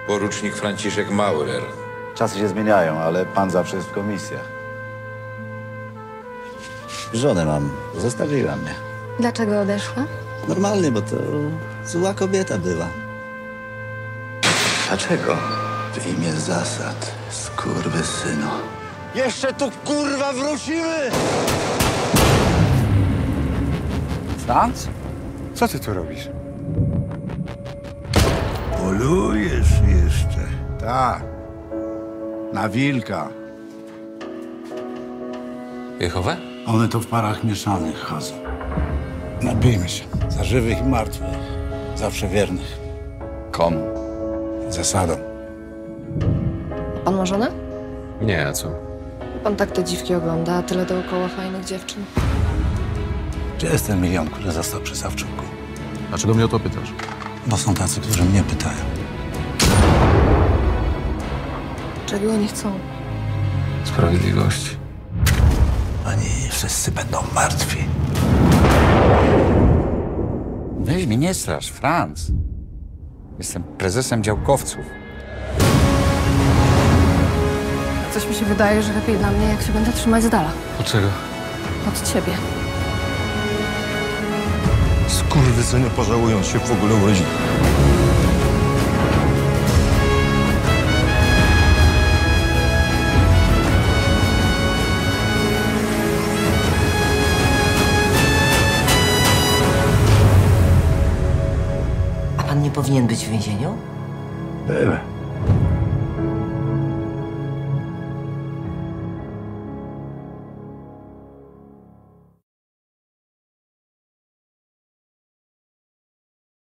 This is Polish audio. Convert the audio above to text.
Porucznik Franciszek Maurer. Czasy się zmieniają, ale pan zawsze jest w komisjach. Żonę mam. Zostawiła mnie. Dlaczego odeszła? Normalnie, bo to zła kobieta była. Dlaczego? W imię zasad, skurwysynu. Jeszcze tu kurwa wrócimy! Franz? Co ty tu robisz? Polujesz jeszcze. Tak. Na wilka. Jehowę? One to w parach mieszanych chodzą. Nabijmy się. Za żywych i martwych. Zawsze wiernych. Komu? Zasadą. Pan ma żonę? Nie, a co? Pan tak te dziwki ogląda, a tyle dookoła fajnych dziewczyn. Gdzie jest ten milion, który został przy Sawczuku? Dlaczego mnie o to pytasz? Bo są tacy, którzy mnie pytają. Czego oni chcą? Sprawiedliwości. Oni wszyscy będą martwi. Weź mnie nie strasz, Franz. Jestem prezesem działkowców. Coś mi się wydaje, że lepiej dla mnie, jak się będę trzymać z dala. Dlaczego? Od ciebie. Skurwysyny pożałują się w ogóle urodzili. A pan nie powinien być w więzieniu? Byłem.